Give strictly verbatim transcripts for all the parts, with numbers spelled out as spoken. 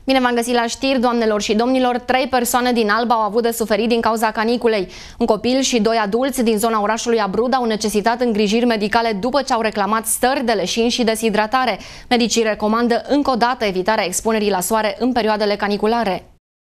Bine v-am găsit la știri, doamnelor și domnilor. Trei persoane din Alba au avut de suferit din cauza caniculei. Un copil și doi adulți din zona orașului Abrud au necesitat îngrijiri medicale după ce au reclamat stări de leșin și deshidratare. Medicii recomandă încă o dată evitarea expunerii la soare în perioadele caniculare.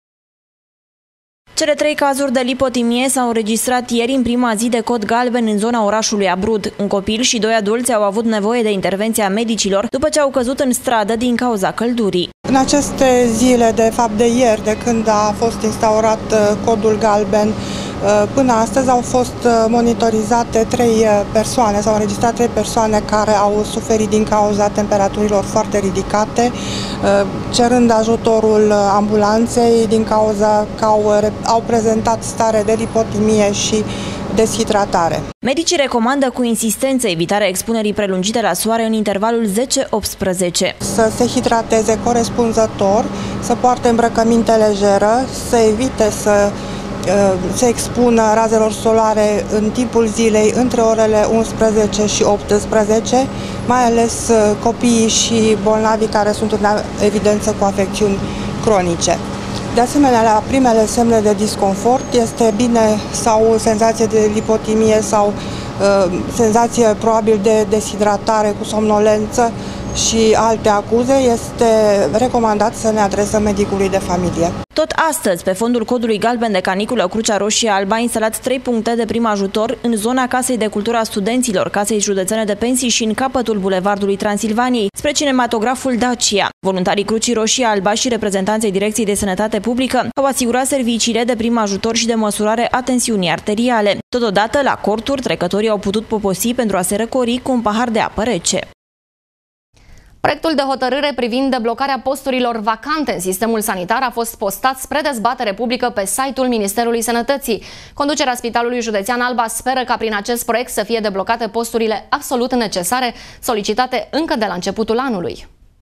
Cele trei cazuri de lipotimie s-au înregistrat ieri în prima zi de cod galben în zona orașului Abrud. Un copil și doi adulți au avut nevoie de intervenția medicilor după ce au căzut în stradă din cauza căldurii. În aceste zile, de fapt de ieri, de când a fost instaurat codul galben, până astăzi au fost monitorizate trei persoane, s-au înregistrat trei persoane care au suferit din cauza temperaturilor foarte ridicate, cerând ajutorul ambulanței din cauza că au, au prezentat stare de lipotimie și deshidratare. Medicii recomandă cu insistență evitarea expunerii prelungite la soare în intervalul zece optsprezece. Să se hidrateze corespunzător, să poarte îmbrăcăminte lejeră, să evite să se expună razelor solare în timpul zilei între orele unsprezece și optsprezece, mai ales copiii și bolnavii care sunt în evidență cu afecțiuni cronice. De asemenea, la primele semne de disconfort este bine sau senzație de lipotimie sau uh, senzație probabil de deshidratare cu somnolență și alte acuze, este recomandat să ne adresăm medicului de familie. Tot astăzi, pe fondul codului galben de caniculă, Crucea Roșie Alba a instalat trei puncte de prim ajutor în zona Casei de Cultură a Studenților, Casei Județene de Pensii și în capătul Bulevardului Transilvaniei, spre cinematograful Dacia. Voluntarii Crucii Roșii Alba și reprezentanții Direcției de Sănătate Publică au asigurat serviciile de prim ajutor și de măsurare a tensiunii arteriale. Totodată, la corturi, trecătorii au putut poposi pentru a se răcori cu un pahar de apă rece. Proiectul de hotărâre privind deblocarea posturilor vacante în sistemul sanitar a fost postat spre dezbatere publică pe site-ul Ministerului Sănătății. Conducerea Spitalului Județean Alba speră ca prin acest proiect să fie deblocate posturile absolut necesare, solicitate încă de la începutul anului.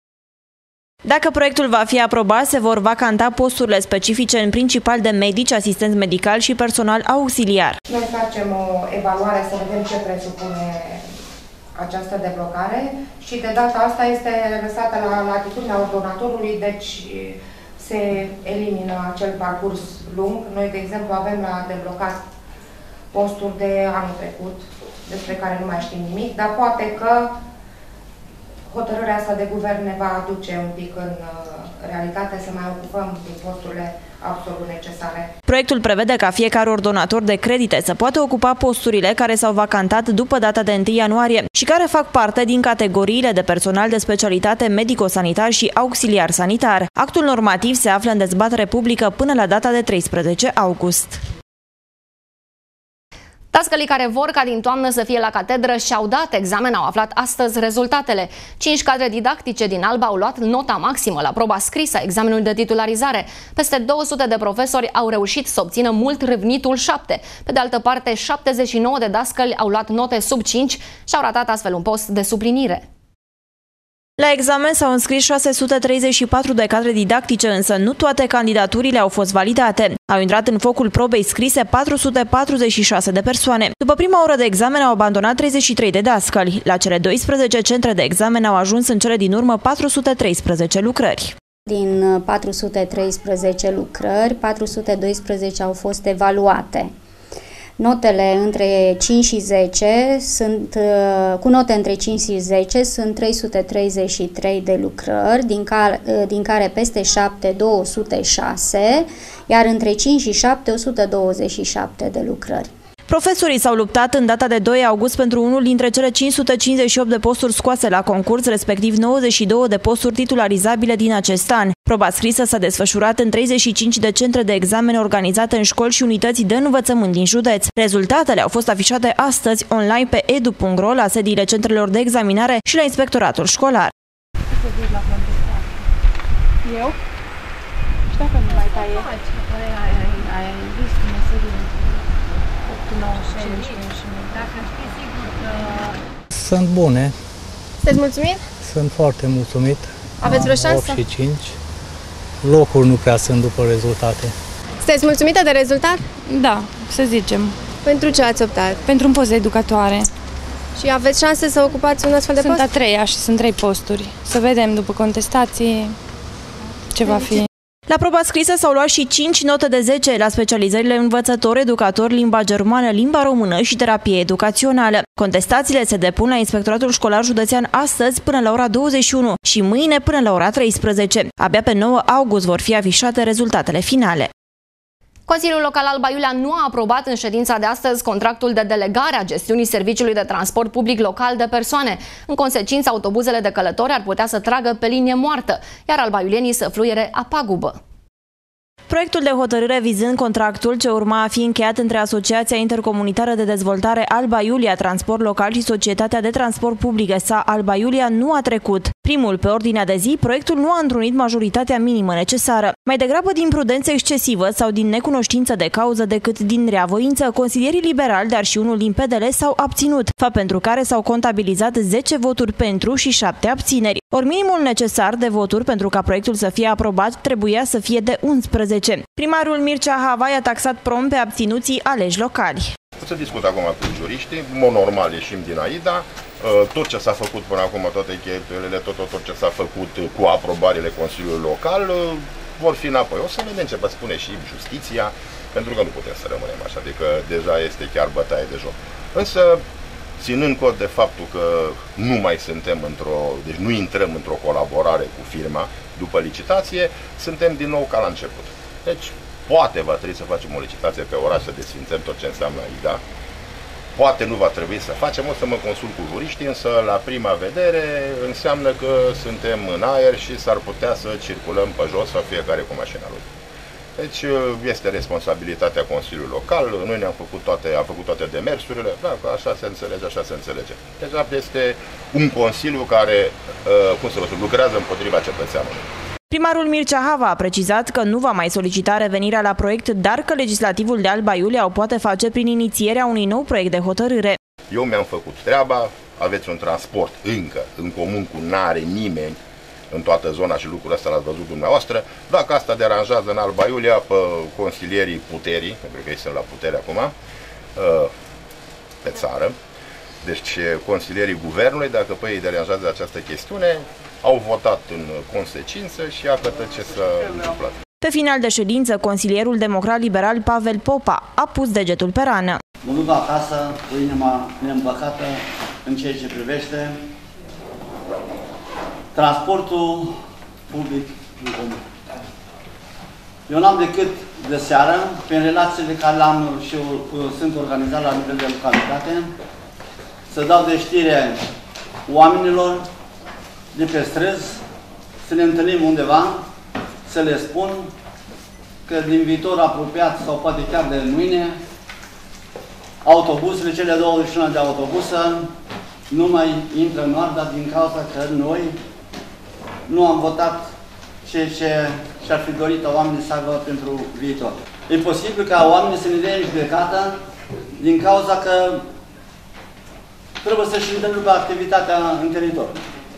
Dacă proiectul va fi aprobat, se vor vacanta posturile specifice în principal de medici, asistenți medicali și personal auxiliar. Noi facem o evaluare să vedem ce presupune această deblocare și de data asta este lăsată la latitudinea ordonatorului, deci se elimină acel parcurs lung. Noi, de exemplu, avem la deblocat posturi de anul trecut, despre care nu mai știm nimic, dar poate că hotărârea asta de guvern ne va aduce un pic în realitate să mai ocupăm din posturile absolut necesare. Proiectul prevede ca fiecare ordonator de credite să poată ocupa posturile care s-au vacantat după data de întâi ianuarie și care fac parte din categoriile de personal de specialitate medico-sanitar și auxiliar sanitar. Actul normativ se află în dezbatere publică până la data de treisprezece august. Dascălii care vor ca din toamnă să fie la catedră și-au dat examen, au aflat astăzi rezultatele. Cinci cadre didactice din Alba au luat nota maximă la proba scrisă, examenul de titularizare. Peste două sute de profesori au reușit să obțină mult râvnitul șapte. Pe de altă parte, șaptezeci și nouă de dascăli au luat note sub cinci și au ratat astfel un post de suplinire. La examen s-au înscris șase sute treizeci și patru de cadre didactice, însă nu toate candidaturile au fost validate. Au intrat în focul probei scrise patru sute patruzeci și șase de persoane. După prima oră de examen au abandonat treizeci și trei de dascăli. La cele douăsprezece centre de examen au ajuns în cele din urmă patru sute treisprezece lucrări. Din patru sute treisprezece lucrări, patru sute doisprezece au fost evaluate. Notele între cinci și zece sunt, cu note între cinci și zece sunt trei sute treizeci și trei de lucrări, din care, din care peste șapte două sute șase, iar între cinci și șapte o sută douăzeci și șapte de lucrări. Profesorii s-au luptat în data de doi august pentru unul dintre cele cinci sute cincizeci și opt de posturi scoase la concurs, respectiv nouăzeci și două de posturi titularizabile din acest an. Proba scrisă s-a desfășurat în treizeci și cinci de centre de examen organizate în școli și unități de învățământ din județ. Rezultatele au fost afișate astăzi online pe edu punct ro, la sediile centrelor de examinare și la inspectoratul școlar. Eu? Și dacă nu mai taie? Ai vist meserie? Sunt bune. Sunteți mulțumit? Sunt foarte mulțumit. Aveți vreo șansă? opt și cinci. Locuri nu prea sunt după rezultate. Sunteți mulțumită de rezultat? Da, să zicem. Pentru ce ați optat? Pentru un post de educatoare. Și aveți șanse să ocupați un astfel de sunt post? Sunt a treia și sunt trei posturi. Să vedem după contestații ce va fi. La proba scrisă s-au luat și cinci note de zece la specializările învățător, educator, limba germană, limba română și terapie educațională. Contestațiile se depun la Inspectoratul Școlar Județean astăzi până la ora douăzeci și unu și mâine până la ora treisprezece. Abia pe nouă august vor fi afișate rezultatele finale. Consiliul Local Alba Iulia nu a aprobat în ședința de astăzi contractul de delegare a gestiunii serviciului de transport public local de persoane. În consecință, autobuzele de călători ar putea să tragă pe linie moartă, iar albaiulienii să fluiere a pagubă. Proiectul de hotărâre vizând contractul ce urma a fi încheiat între Asociația Intercomunitară de Dezvoltare Alba Iulia Transport Local și Societatea de Transport Public S A Alba Iulia nu a trecut. Primul pe ordinea de zi, proiectul nu a întrunit majoritatea minimă necesară. Mai degrabă din prudență excesivă sau din necunoștință de cauză decât din reavoință, consilierii liberali, dar și unul din P D L s-au abținut, fapt pentru care s-au contabilizat zece voturi pentru și șapte abțineri. Ori minimul necesar de voturi pentru ca proiectul să fie aprobat trebuia să fie de unsprezece. Primarul Mircea Havai a taxat prompt pe abținuții aleși locali. Să discut acum cu juriștii, în mod normal ieșim din AIDA, tot ce s-a făcut până acum, toate cheltuielile, tot, tot, tot ce s-a făcut cu aprobarile Consiliului Local vor fi înapoi. O să vedem ce vă spune și justiția, pentru că nu putem să rămânem așa, adică deja este chiar bătaie de joc. Însă, ținând cont de faptul că nu mai suntem într-o, deci nu intrăm într-o colaborare cu firma după licitație, suntem din nou ca la început. Deci, poate va trebui să facem o licitație pe oraș, să desfințăm tot ce înseamnă AIDA. Poate nu va trebui să facem, o să mă consult cu juriștii, însă la prima vedere înseamnă că suntem în aer și s-ar putea să circulăm pe jos sau fiecare cu mașina lui. Deci este responsabilitatea Consiliului Local, noi ne-am făcut toate, am făcut toate demersurile, da, așa se înțelege, așa se înțelege. Deci este un Consiliu care, cum să vă spun, lucrează împotriva cetățeanului. Primarul Mircea Hava a precizat că nu va mai solicita revenirea la proiect, dar că legislativul de Alba Iulia o poate face prin inițierea unui nou proiect de hotărâre. Eu mi-am făcut treaba, aveți un transport încă în comun cu n-are nimeni în toată zona și lucrul ăsta l-ați văzut dumneavoastră. Dacă asta deranjează în Alba Iulia pe consilierii puterii, pentru că ei sunt la putere acum, pe țară, deci consilierii guvernului, dacă pe ei deranjează această chestiune, au votat în consecință și iată ce s-a întâmplat. Pe final de ședință, consilierul democrat-liberal Pavel Popa a pus degetul pe rană. Mă duc acasă cu inima neîmpăcată în ceea ce privește transportul public în comun. Eu n-am decât de seară, prin relațiile care le-am și sunt organizat la nivel de localitate, să dau de știre oamenilor de pe străzi, să ne întâlnim undeva, să le spun că din viitor apropiat sau poate chiar de mâine, autobuzele, cele douăzeci și unu de autobuză, nu mai intră în Oarda din cauza că noi nu am votat ceea ce și-ar fi dorit oamenii să aibă pentru viitor. E posibil ca oamenii să ne dea în judecată din cauza că trebuie să-și întrerupe activitatea în teritoriu.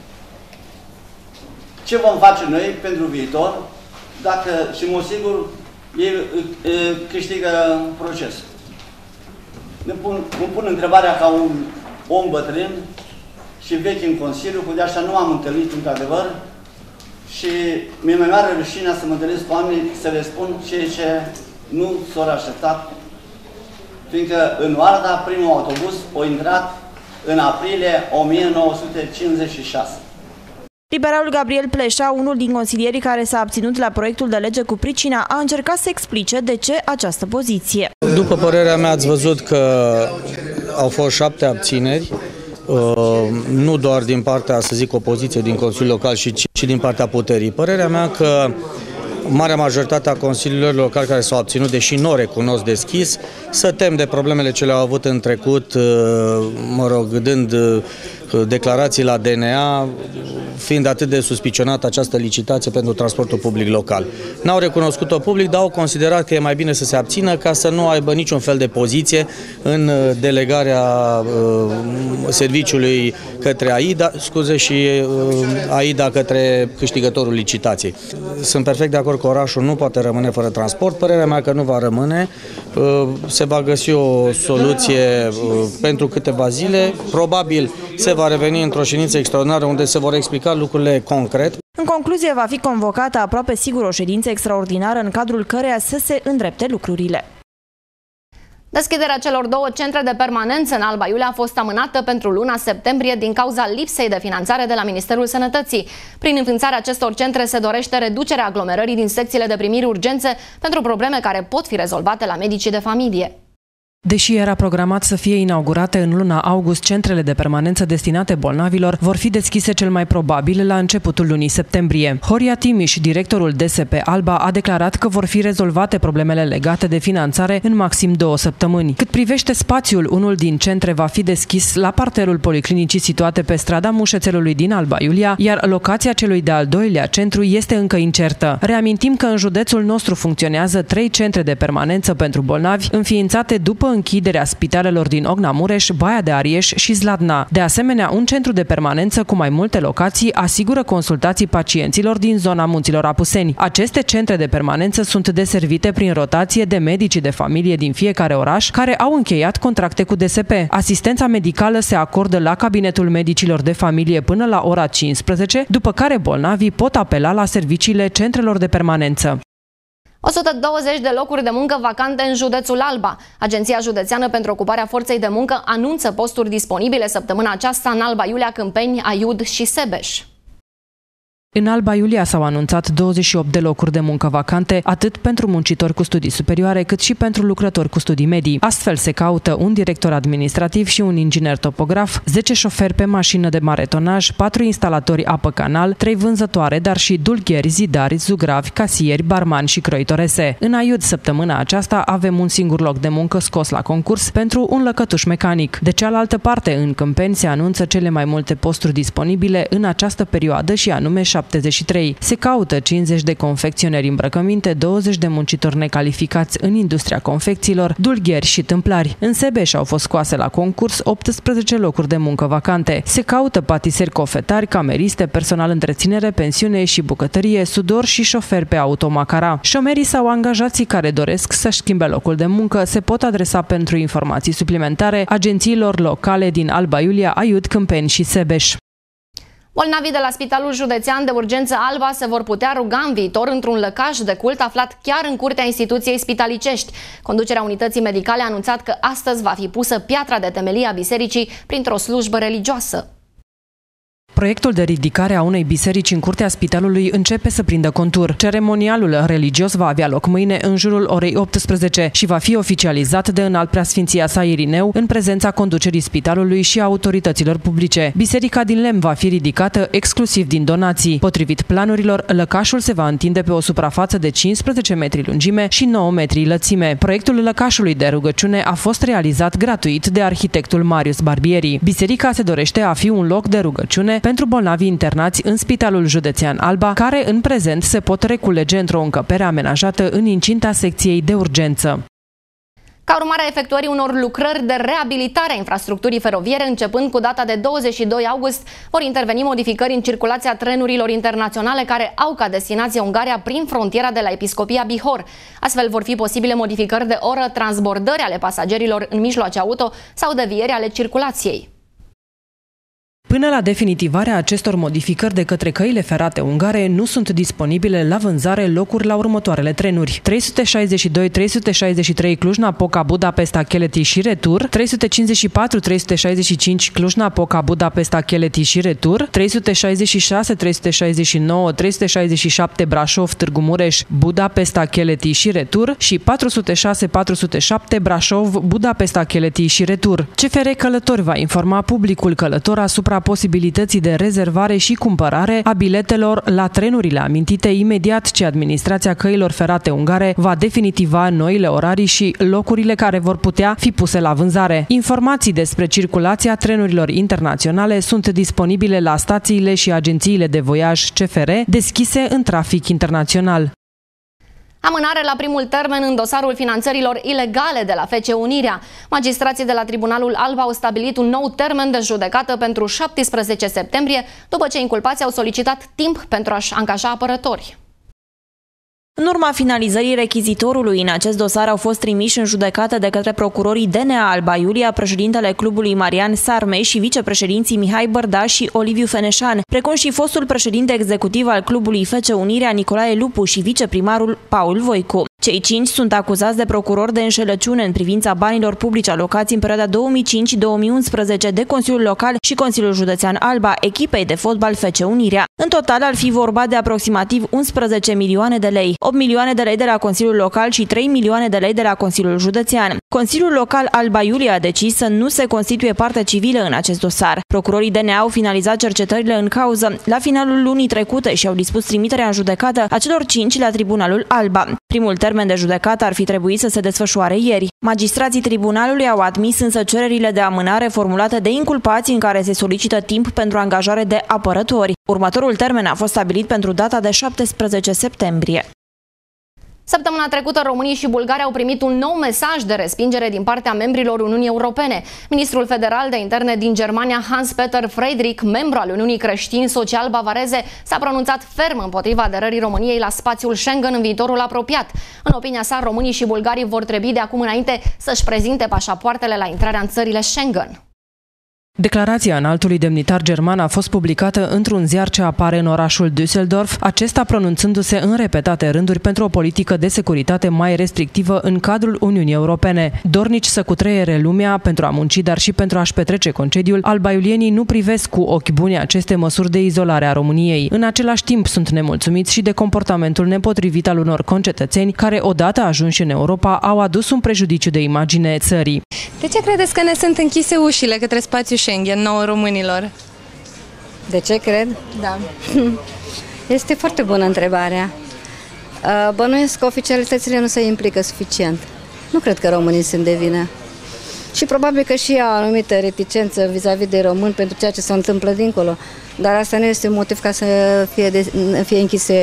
Ce vom face noi pentru viitor dacă, și mă sigur, ei câștigă procesul? Ne pun, îmi pun întrebarea ca un om bătrân și vechi în Consiliu, cu de așa nu am întâlnit într-adevăr și mi-e mai mare rușinea să mă întâlnesc cu oamenii, să le spun ceea ce nu s-au așteptat, fiindcă în Oarda primul autobuz a intrat în aprilie o mie nouă sute cincizeci și șase. Liberalul Gabriel Pleșa, unul din consilierii care s-a abținut la proiectul de lege cu pricina, a încercat să explice de ce această poziție. După părerea mea, ați văzut că au fost șapte abțineri, nu doar din partea, să zic, opoziției din Consiliul Local, ci și din partea puterii. Părerea mea că marea majoritate a consiliilor locali care s-au abținut, deși nu o recunosc deschis, să tem de problemele ce le-au avut în trecut, mă rog, dând declarații la D N A, fiind atât de suspicionată această licitație pentru transportul public local. N-au recunoscut-o public, dar au considerat că e mai bine să se abțină ca să nu aibă niciun fel de poziție în delegarea uh, serviciului către AIDA, scuze, și uh, AIDA către câștigătorul licitației. Sunt perfect de acord că orașul nu poate rămâne fără transport. Părerea mea că nu va rămâne. Uh, se va găsi o soluție uh, pentru câteva zile. Probabil se va reveni într-o ședință extraordinară unde se vor explica lucrurile concret. În concluzie, va fi convocată aproape sigur o ședință extraordinară în cadrul căreia să se îndrepte lucrurile. Deschiderea celor două centre de permanență în Alba Iulia a fost amânată pentru luna septembrie din cauza lipsei de finanțare de la Ministerul Sănătății. Prin înființarea acestor centre se dorește reducerea aglomerării din secțiile de primiri urgențe pentru probleme care pot fi rezolvate la medicii de familie. Deși era programat să fie inaugurate în luna august, centrele de permanență destinate bolnavilor vor fi deschise cel mai probabil la începutul lunii septembrie. Horia Timiș, directorul D S P Alba, a declarat că vor fi rezolvate problemele legate de finanțare în maxim două săptămâni. Cât privește spațiul, unul din centre va fi deschis la parterul policlinicii situate pe strada Mușețelului din Alba Iulia, iar locația celui de-al doilea centru este încă incertă. Reamintim că în județul nostru funcționează trei centre de permanență pentru bolnavi, înființate după închiderea spitalelor din Ogna Mureș, Baia de Arieș și Zladna. De asemenea, un centru de permanență cu mai multe locații asigură consultații pacienților din zona Munților Apuseni. Aceste centre de permanență sunt deservite prin rotație de medicii de familie din fiecare oraș care au încheiat contracte cu D S P. Asistența medicală se acordă la cabinetul medicilor de familie până la ora cincisprezece, după care bolnavii pot apela la serviciile centrelor de permanență. o sută douăzeci de locuri de muncă vacante în județul Alba. Agenția Județeană pentru Ocuparea Forței de Muncă anunță posturi disponibile săptămâna aceasta în Alba Iulia, Câmpeni, Aiud și Sebeș. În Alba Iulia s-au anunțat douăzeci și opt de locuri de muncă vacante, atât pentru muncitori cu studii superioare, cât și pentru lucrători cu studii medii. Astfel se caută un director administrativ și un inginer topograf, zece șoferi pe mașină de mare tonaj, patru instalatori apă-canal, trei vânzătoare, dar și dulgheri, zidari, zugravi, casieri, barmani și croitorese. În Aiud, săptămâna aceasta, avem un singur loc de muncă scos la concurs pentru un lăcătuș mecanic. De cealaltă parte, în Câmpeni se anunță cele mai multe posturi disponibile în această perioadă și anume șaptezeci și trei. Se caută cincizeci de confecționeri îmbrăcăminte, douăzeci de muncitori necalificați în industria confecțiilor, dulgheri și tâmplari. În Sebeș au fost scoase la concurs optsprezece locuri de muncă vacante. Se caută patiseri cofetari, cameriste, personal întreținere, pensiune și bucătărie, sudor și șoferi pe automacara. Șomerii sau angajații care doresc să-și schimbe locul de muncă se pot adresa pentru informații suplimentare agențiilor locale din Alba Iulia, Aiud, Câmpeni și Sebeș. Bolnavii de la Spitalul Județean de Urgență Alba se vor putea ruga în viitor într-un lăcaș de cult aflat chiar în curtea instituției spitalicești. Conducerea unității medicale a anunțat că astăzi va fi pusă piatra de temelie a bisericii printr-o slujbă religioasă. Proiectul de ridicare a unei biserici în curtea spitalului începe să prindă contur. Ceremonialul religios va avea loc mâine în jurul orei optsprezece și va fi oficializat de Înalt Preasfinția sa Irineu în prezența conducerii spitalului și a autorităților publice. Biserica din lemn va fi ridicată exclusiv din donații. Potrivit planurilor, lăcașul se va întinde pe o suprafață de cincisprezece metri lungime și nouă metri lățime. Proiectul lăcașului de rugăciune a fost realizat gratuit de arhitectul Marius Barbieri. Biserica se dorește a fi un loc de rugăciune pentru bolnavi internați în Spitalul Județean Alba, care în prezent se pot reculege într-o încăpere amenajată în incinta secției de urgență. Ca urmare a efectuării unor lucrări de reabilitare a infrastructurii feroviere, începând cu data de douăzeci și doi august, vor interveni modificări în circulația trenurilor internaționale care au ca destinație Ungaria prin frontiera de la Episcopia Bihor. Astfel vor fi posibile modificări de oră, transbordări ale pasagerilor în mijloace auto sau devieri ale circulației. Până la definitivarea acestor modificări de către căile ferate ungare, nu sunt disponibile la vânzare locuri la următoarele trenuri: trei sute șaizeci și doi trei sute șaizeci și trei Cluj-Napoca, Budapesta, Cheleti și retur, trei sute cincizeci și patru trei sute șaizeci și cinci Cluj-Napoca, Budapesta, Cheleti și retur, trei sute șaizeci și șase trei sute șaizeci și nouă trei sute șaizeci și șapte Brașov, Târgu Mureș, Budapesta, Cheleti și retur și patru sute șase patru sute șapte Brașov, Budapesta, Cheleti și retur. C F R Călători va informa publicul călător asupra posibilității de rezervare și cumpărare a biletelor la trenurile amintite imediat ce administrația căilor ferate ungare va definitiva noile orarii și locurile care vor putea fi puse la vânzare. Informații despre circulația trenurilor internaționale sunt disponibile la stațiile și agențiile de voiaj C F R deschise în trafic internațional. Amânare la primul termen în dosarul finanțărilor ilegale de la F C Unirea. Magistrații de la Tribunalul Alba au stabilit un nou termen de judecată pentru șaptesprezece septembrie, după ce inculpații au solicitat timp pentru a-și angaja apărători. În urma finalizării rechizitorului, în acest dosar au fost trimiși în judecată de către procurorii D N A Alba Iulia, președintele clubului Marian Sarme și vicepreședinții Mihai Bărda și Oliviu Feneșan, precum și fostul președinte executiv al clubului F C Unirea Nicolae Lupu și viceprimarul Paul Voicu. Cei cinci sunt acuzați de procuror de înșelăciune în privința banilor publici alocați în perioada două mii cinci - două mii unsprezece de Consiliul Local și Consiliul Județean Alba, echipei de fotbal F C Unirea. În total ar fi vorba de aproximativ unsprezece milioane de lei, opt milioane de lei de la Consiliul Local și trei milioane de lei de la Consiliul Județean. Consiliul Local Alba Iulia a decis să nu se constituie parte civilă în acest dosar. Procurorii D N A au finalizat cercetările în cauză la finalul lunii trecute și au dispus trimiterea în judecată a celor cinci la Tribunalul Alba. Primul termen de judecată ar fi trebuit să se desfășoare ieri. Magistrații tribunalului au admis însă cererile de amânare formulate de inculpați în care se solicită timp pentru angajare de apărători. Următorul termen a fost stabilit pentru data de șaptesprezece septembrie. Săptămâna trecută, românii și bulgarii au primit un nou mesaj de respingere din partea membrilor Uniunii Europene. Ministrul federal de interne din Germania, Hans-Peter Friedrich, membru al Uniunii Creștini Social Bavareze, s-a pronunțat ferm împotriva aderării României la spațiul Schengen în viitorul apropiat. În opinia sa, românii și bulgarii vor trebui de acum înainte să-și prezinte pașapoartele la intrarea în țările Schengen. Declarația înaltului demnitar german a fost publicată într-un ziar ce apare în orașul Düsseldorf, acesta pronunțându-se în repetate rânduri pentru o politică de securitate mai restrictivă în cadrul Uniunii Europene. Dornici să cutreiere lumea pentru a munci, dar și pentru a-și petrece concediul, albaiulienii nu privesc cu ochi buni aceste măsuri de izolare a României. În același timp, sunt nemulțumiți și de comportamentul nepotrivit al unor concetățeni care, odată ajunși în Europa, au adus un prejudiciu de imagine țării. De ce credeți că ne sunt închise ușile către spațiul Schengen nouă românilor? De ce cred? Da. Este foarte bună întrebarea. Bănuiesc că oficialitățile nu se implică suficient. Nu cred că românii sunt de vină. Și probabil că și au o anumită reticență vis-a-vis de români pentru ceea ce se întâmplă dincolo. Dar asta nu este un motiv ca să fie, de, fie închise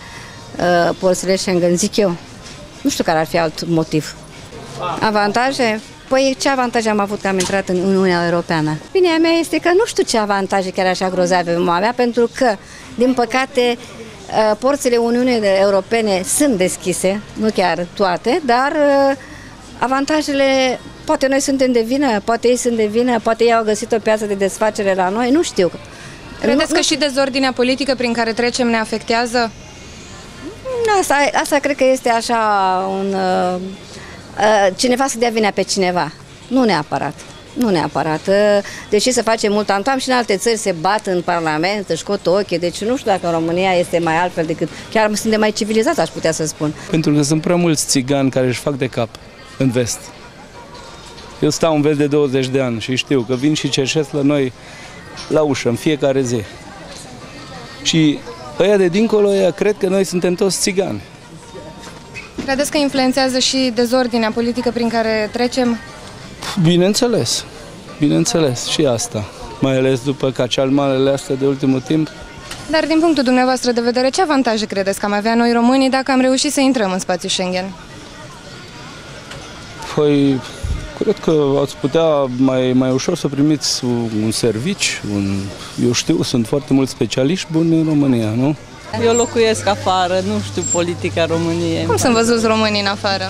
uh, porțile Schengen, zic eu. Nu știu care ar fi alt motiv. Avantaje? Păi ce avantaje am avut că am intrat în Uniunea Europeană? Opinia mea este că nu știu ce avantaje chiar așa grozave vom avea, pentru că, din păcate, porțile Uniunii Europene sunt deschise, nu chiar toate, dar avantajele, poate noi suntem de vină, poate ei sunt de vină, poate ei au găsit o piață de desfacere la noi, nu știu. Credeți nu, că și dezordinea politică prin care trecem ne afectează? Asta, asta cred că este așa un... cineva să dea vina pe cineva. Nu neapărat. Nu neapărat. Deși se face mult, am, am și în alte țări se bat în Parlament, își scot ochii, deci nu știu dacă în România este mai altfel decât, chiar suntem mai civilizați, aș putea să spun. Pentru că sunt prea mulți țigani care își fac de cap în vest. Eu stau în vest de douăzeci de ani și știu că vin și cerșesc la noi la ușă în fiecare zi. Și ăia de dincolo, ăia cred că noi suntem toți țigani. Credeți că influențează și dezordinea politică prin care trecem? Bineînțeles, bineînțeles și asta, mai ales după cacealmalele astea de ultimul timp. Dar din punctul dumneavoastră de vedere, ce avantaje credeți că am avea noi românii dacă am reușit să intrăm în spațiul Schengen? Păi, cred că ați putea mai, mai ușor să primiți un servici, un, eu știu, sunt foarte mulți specialiști buni în România, nu? Eu locuiesc afară, nu știu politica României. Cum sunt văzuți românii în afară?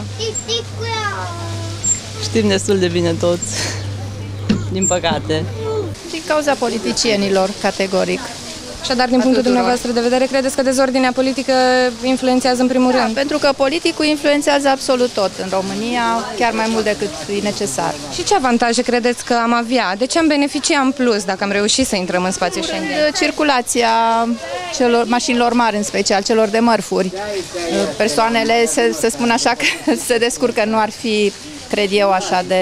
Știm destul de bine toți, din păcate. Din cauza politicienilor, categoric. Așadar, din punctul dumneavoastră de vedere, credeți că dezordinea politică influențează în primul da, rând? pentru că politicul influențează absolut tot în România, chiar mai mult decât e necesar. Și ce avantaje credeți că am avea? De ce am beneficia în plus dacă am reușit să intrăm în spațiul Schengen? Circulația celor, mașinilor mari, în special celor de mărfuri. Persoanele, se, se spun așa, că se descurcă, nu ar fi, cred eu, așa de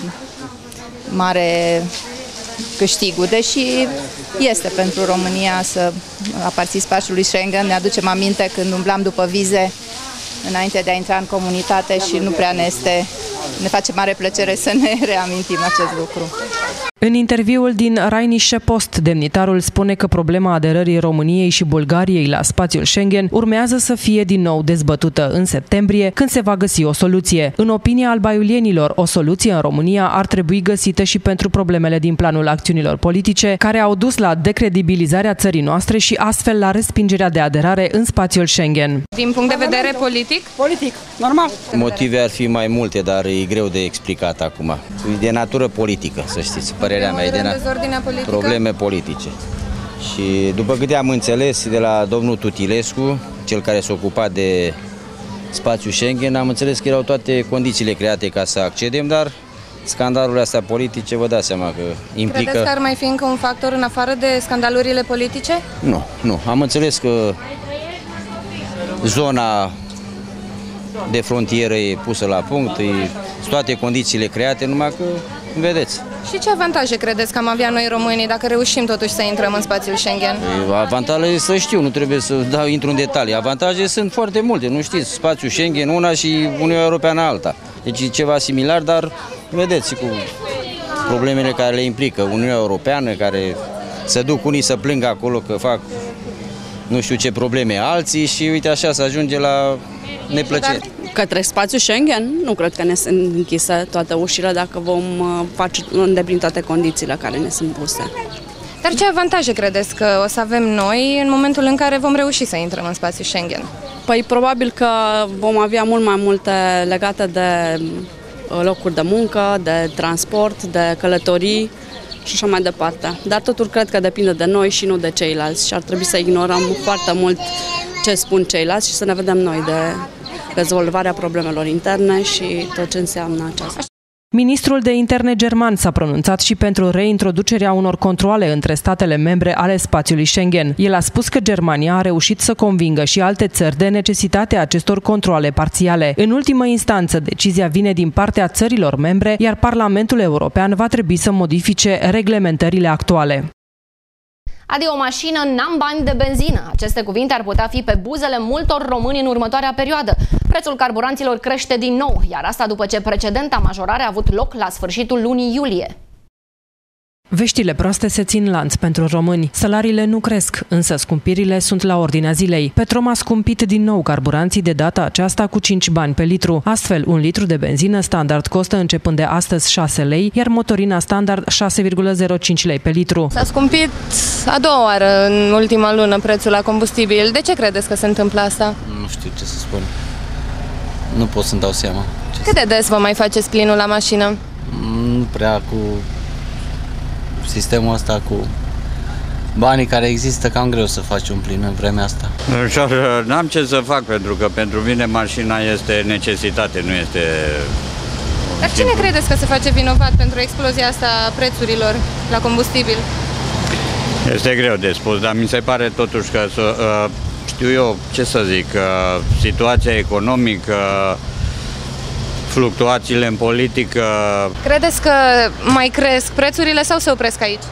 mare câștigul, deși este pentru România să aparții spațiului Schengen. Ne aducem aminte când umblam după vize înainte de a intra în comunitate și nu prea ne este, ne face mare plăcere să ne reamintim acest lucru. În interviul din Rheinische Post, demnitarul spune că problema aderării României și Bulgariei la spațiul Schengen urmează să fie din nou dezbătută în septembrie, când se va găsi o soluție. În opinia albaiulienilor, o soluție în România ar trebui găsită și pentru problemele din planul acțiunilor politice, care au dus la decredibilizarea țării noastre și astfel la respingerea de aderare în spațiul Schengen. Din punct de vedere politic? Politic, normal. Motive ar fi mai multe, dar e greu de explicat acum. E de natură politică, să știți. Părerea mea e de politică? Probleme politice. Și după câte am înțeles de la domnul Tutilescu, cel care s-a ocupat de spațiul Schengen, am înțeles că erau toate condițiile create ca să accedem, dar scandalurile astea politice, vă dați seama că implică... Credeți că ar mai fi încă un factor în afară de scandalurile politice? Nu, nu. Am înțeles că zona de frontieră e pusă la punct, e toate condițiile create, numai că vedeți. Și ce avantaje credeți că am avea noi românii dacă reușim totuși să intrăm în spațiul Schengen? Avantajele să știu, nu trebuie să dau, intru în detalii. Avantaje sunt foarte multe, nu știți, spațiul Schengen una și Uniunea Europeană alta. Deci e ceva similar, dar vedeți cu problemele care le implică Uniunea Europeană, care se duc unii să plângă acolo că fac nu știu ce probleme alții și uite așa se ajunge la neplăceri. Către spațiul Schengen nu cred că ne sunt închise toate ușile dacă vom face îndeplini toate condițiile care ne sunt puse. Dar ce avantaje credeți că o să avem noi în momentul în care vom reuși să intrăm în spațiul Schengen? Păi probabil că vom avea mult mai multe legate de locuri de muncă, de transport, de călătorii și așa mai departe. Dar totul cred că depinde de noi și nu de ceilalți și ar trebui să ignorăm foarte mult ce spun ceilalți și să ne vedem noi de rezolvarea problemelor interne și tot ce înseamnă aceasta. Ministrul de Interne german s-a pronunțat și pentru reintroducerea unor controale între statele membre ale spațiului Schengen. El a spus că Germania a reușit să convingă și alte țări de necesitatea acestor controale parțiale. În ultimă instanță, decizia vine din partea țărilor membre, iar Parlamentul European va trebui să modifice reglementările actuale. Adio o mașină, n-am bani de benzină. Aceste cuvinte ar putea fi pe buzele multor români în următoarea perioadă. Prețul carburanților crește din nou, iar asta după ce precedenta majorare a avut loc la sfârșitul lunii iulie. Veștile proaste se țin lanț pentru români. Salariile nu cresc, însă scumpirile sunt la ordinea zilei. Petrom a scumpit din nou carburanții, de data aceasta cu cinci bani pe litru. Astfel, un litru de benzină standard costă începând de astăzi șase lei, iar motorina standard șase virgulă zero cinci lei pe litru. S-a scumpit a doua oară în ultima lună prețul la combustibil. De ce credeți că se întâmplă asta? Nu știu ce să spun. Nu pot să-mi dau seama. Cât de des vă mai faceți plinul la mașină? Nu prea, cu sistemul ăsta, cu banii care există, cam greu să faci un plin în vremea asta. N-am ce să fac, pentru că pentru mine mașina este necesitate, nu este... Dar cine credeți că se face vinovat pentru explozia asta a prețurilor la combustibil? Este greu de spus, dar mi se pare totuși că, știu eu, ce să zic, situația economică, fluctuațiile în politică... Credeți că mai cresc prețurile sau se opresc aici?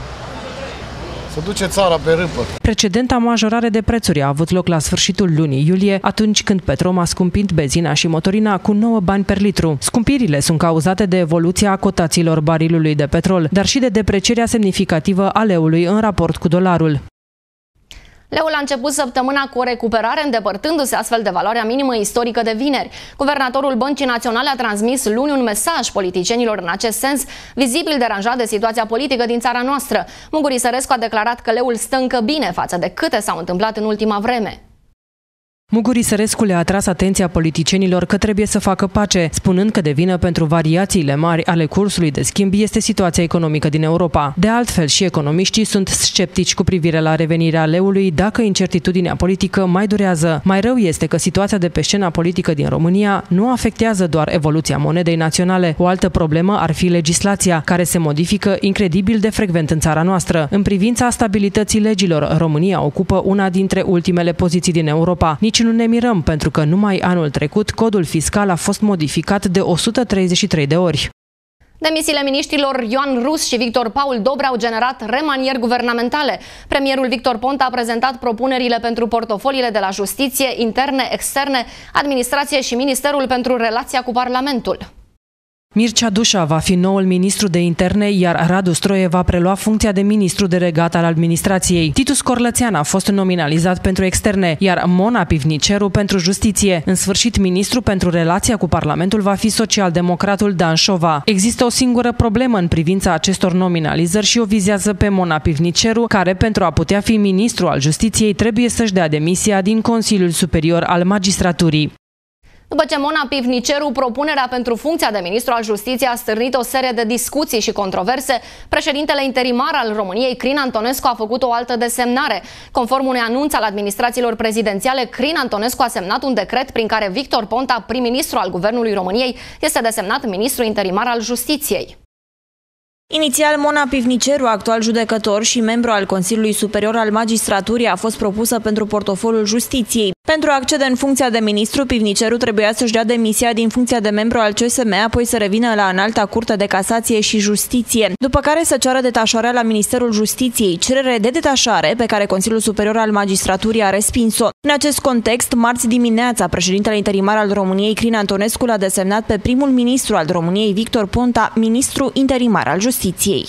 Se duce țara pe râpă. Precedenta majorare de prețuri a avut loc la sfârșitul lunii iulie, atunci când Petrom a scumpit benzina și motorina cu nouă bani per litru. Scumpirile sunt cauzate de evoluția cotațiilor barilului de petrol, dar și de deprecierea semnificativă a leului în raport cu dolarul. Leul a început săptămâna cu o recuperare, îndepărtându-se astfel de valoarea minimă istorică de vineri. Guvernatorul Băncii Naționale a transmis luni un mesaj politicienilor în acest sens, vizibil deranjat de situația politică din țara noastră. Muguri Sărescu a declarat că leul stă încă bine față de câte s-au întâmplat în ultima vreme. Muguri Sărescu le-a atras atenția politicienilor că trebuie să facă pace, spunând că de vină pentru variațiile mari ale cursului de schimb este situația economică din Europa. De altfel, și economiștii sunt sceptici cu privire la revenirea leului dacă incertitudinea politică mai durează. Mai rău este că situația de pe scena politică din România nu afectează doar evoluția monedei naționale. O altă problemă ar fi legislația, care se modifică incredibil de frecvent în țara noastră. În privința stabilității legilor, România ocupă una dintre ultimele poziții din Europa. Nici nu ne mirăm, pentru că numai anul trecut codul fiscal a fost modificat de o sută treizeci și trei de ori. Demisiile miniștrilor Ioan Rus și Victor Paul Dobrea au generat remanieri guvernamentale. Premierul Victor Ponta a prezentat propunerile pentru portofoliile de la Justiție, Interne, Externe, Administrație și Ministerul pentru Relația cu Parlamentul. Mircea Dușa va fi noul ministru de interne, iar Radu Stroie va prelua funcția de ministru delegat al administrației. Titus Corlățean a fost nominalizat pentru externe, iar Mona Pivniceru pentru justiție. În sfârșit, ministru pentru relația cu Parlamentul va fi socialdemocratul Dan Șova. Există o singură problemă în privința acestor nominalizări și o vizează pe Mona Pivniceru, care, pentru a putea fi ministru al justiției, trebuie să-și dea demisia din Consiliul Superior al Magistraturii. După ce Mona Pivniceru, propunerea pentru funcția de ministru al justiției a stârnit o serie de discuții și controverse, președintele interimar al României, Crin Antonescu, a făcut o altă desemnare. Conform unui anunț al administrațiilor prezidențiale, Crin Antonescu a semnat un decret prin care Victor Ponta, prim-ministru al Guvernului României, este desemnat ministru interimar al justiției. Inițial, Mona Pivniceru, actual judecător și membru al Consiliului Superior al Magistraturii, a fost propusă pentru portofoliul justiției. Pentru a accede în funcția de ministru, Pivniceru trebuia să-și dea demisia din funcția de membru al C S M, apoi să revină la Înalta Curte de Casație și Justiție, după care să ceară detașarea la Ministerul Justiției, cerere de detașare pe care Consiliul Superior al Magistraturii a respins-o. În acest context, marți dimineața, președintele interimar al României, Crin Antonescu, l-a desemnat pe primul ministru al României, Victor Ponta, ministru interimar al Justiției.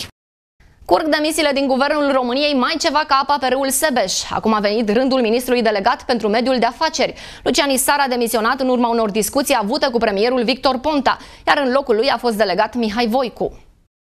Curg demisiile din Guvernul României mai ceva ca apa pe râul Sebeș. Acum a venit rândul ministrului delegat pentru mediul de afaceri. Lucian Isar a demisionat în urma unor discuții avute cu premierul Victor Ponta, iar în locul lui a fost delegat Mihai Voicu.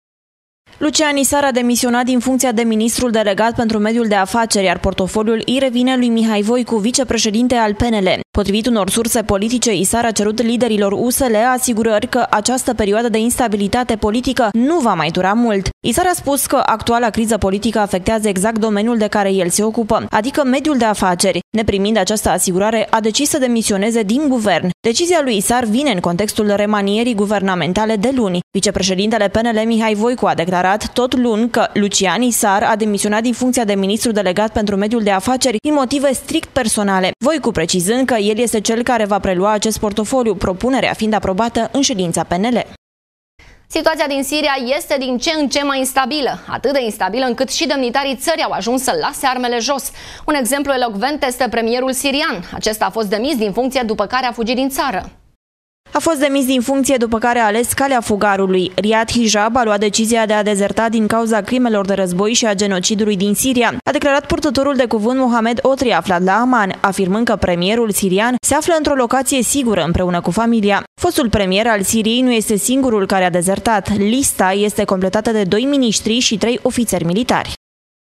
Lucian Isar a demisionat din funcția de ministrul delegat pentru mediul de afaceri, iar portofoliul îi revine lui Mihai Voicu, vicepreședinte al P N L. Potrivit unor surse politice, Isar a cerut liderilor U S L asigurări că această perioadă de instabilitate politică nu va mai dura mult. Isar a spus că actuala criză politică afectează exact domeniul de care el se ocupă, adică mediul de afaceri. Neprimind această asigurare, a decis să demisioneze din guvern. Decizia lui Isar vine în contextul remanierii guvernamentale de luni. Vicepreședintele P N L Mihai Voicu a declarat tot luni că Lucian Isar a demisionat din funcția de ministru delegat pentru mediul de afaceri din motive strict personale. Voicu precizând că el este cel care va prelua acest portofoliu, propunerea fiind aprobată în ședința P N L. Situația din Siria este din ce în ce mai instabilă, atât de instabilă încât și demnitarii țării au ajuns să lase armele jos. Un exemplu elocvent este premierul sirian. Acesta a fost demis din funcție după care a fugit din țară. A fost demis din funcție după care a ales calea fugarului. Riyad Hijab a luat decizia de a dezerta din cauza crimelor de război și a genocidului din Siria, a declarat purtătorul de cuvânt Mohamed Otri, aflat la Amman, afirmând că premierul sirian se află într-o locație sigură împreună cu familia. Fostul premier al Siriei nu este singurul care a dezertat. Lista este completată de doi miniștri și trei ofițeri militari.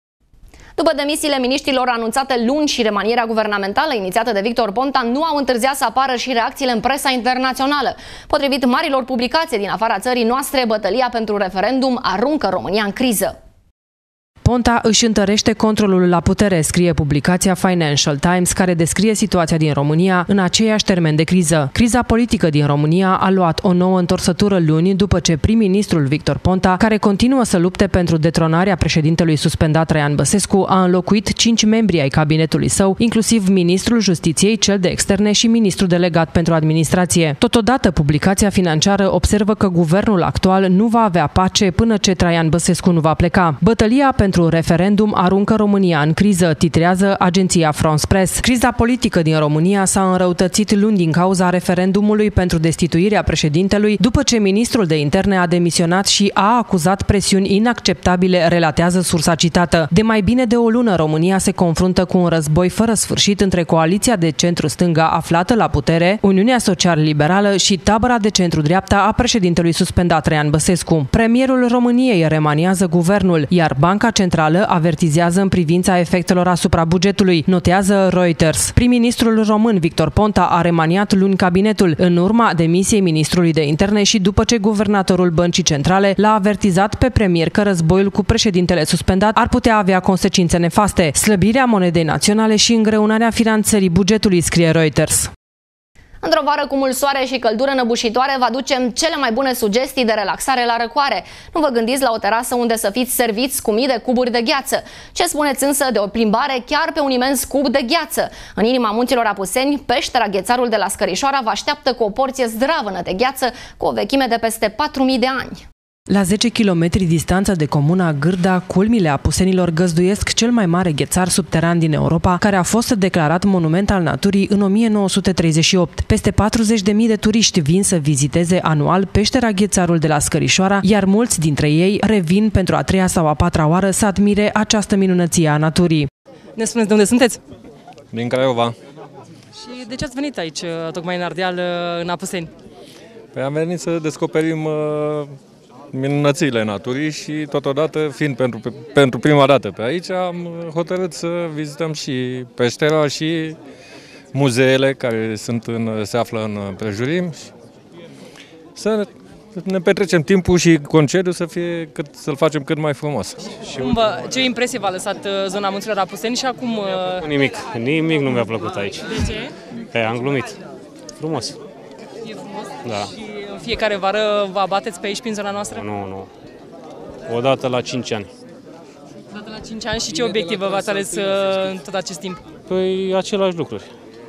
După demisiile miniștrilor anunțate luni și remanierea guvernamentală inițiată de Victor Ponta, nu au întârziat să apară și reacțiile în presa internațională. Potrivit marilor publicații din afara țării noastre, bătălia pentru referendum aruncă România în criză. Ponta își întărește controlul la putere, scrie publicația Financial Times, care descrie situația din România în aceiași termeni de criză. Criza politică din România a luat o nouă întorsătură luni după ce prim-ministrul Victor Ponta, care continuă să lupte pentru detronarea președintelui suspendat Traian Băsescu, a înlocuit cinci membri ai cabinetului său, inclusiv ministrul Justiției, cel de externe și ministrul delegat pentru administrație. Totodată, publicația financiară observă că guvernul actual nu va avea pace până ce Traian Băsescu nu va pleca. Bătălia pentru referendum aruncă România în criză, titrează agenția France Press. Criza politică din România s-a înrăutățit luni din cauza referendumului pentru destituirea președintelui, după ce ministrul de interne a demisionat și a acuzat presiuni inacceptabile, relatează sursa citată. De mai bine de o lună, România se confruntă cu un război fără sfârșit între coaliția de centru-stânga aflată la putere, Uniunea Social-Liberală și tabăra de centru-dreapta a președintelui suspendat Traian Băsescu. Premierul României remaniază guvernul, iar Banca Centrală avertizează în privința efectelor asupra bugetului, notează Reuters. Prim-ministrul român Victor Ponta a remaniat luni cabinetul în urma demisiei ministrului de interne și după ce guvernatorul Băncii Centrale l-a avertizat pe premier că războiul cu președintele suspendat ar putea avea consecințe nefaste, slăbirea monedei naționale și îngreunarea finanțării bugetului, scrie Reuters. Într-o vară cu mult soare și căldură năbușitoare, vă aducem cele mai bune sugestii de relaxare la răcoare. Nu vă gândiți la o terasă unde să fiți serviți cu mii de cuburi de gheață. Ce spuneți însă de o plimbare chiar pe un imens cub de gheață? În inima munților Apuseni, peștera Ghețarul de la Scărișoara vă așteaptă cu o porție zdravănă de gheață cu o vechime de peste patru mii de ani. La zece kilometri distanță de comuna Gârda, culmile Apusenilor găzduiesc cel mai mare ghețar subteran din Europa, care a fost declarat monument al naturii în o mie nouă sute treizeci și opt. Peste patruzeci de mii de turiști vin să viziteze anual peștera Ghețarul de la Scărișoara, iar mulți dintre ei revin pentru a treia sau a patra oară să admire această minunăție a naturii. Ne spuneți de unde sunteți? Din Craiova. Și de ce ați venit aici, tocmai în Ardeal, în Apuseni? Păi am venit să descoperim uh, minunățile naturii și totodată, fiind pentru, pentru prima dată pe aici, am hotărât să vizităm și peștera și muzeele care sunt în, se află în prejurim. Să ne petrecem timpul și concediul să fie cât, să-l facem cât mai frumos. Cum vă, ce impresie v-a lăsat zona munților Apuseni și acum... Uh... Nimic, nimic nu mi-a plăcut aici. De ce? Păi, am glumit. Frumos. E frumos? Da. Și în fiecare vară vă abateți pe aici, prin zona noastră? Nu, nu. O dată la cinci ani. O dată la cinci ani și ce obiective v-ați ales uh, în tot acest timp? Păi, același lucruri.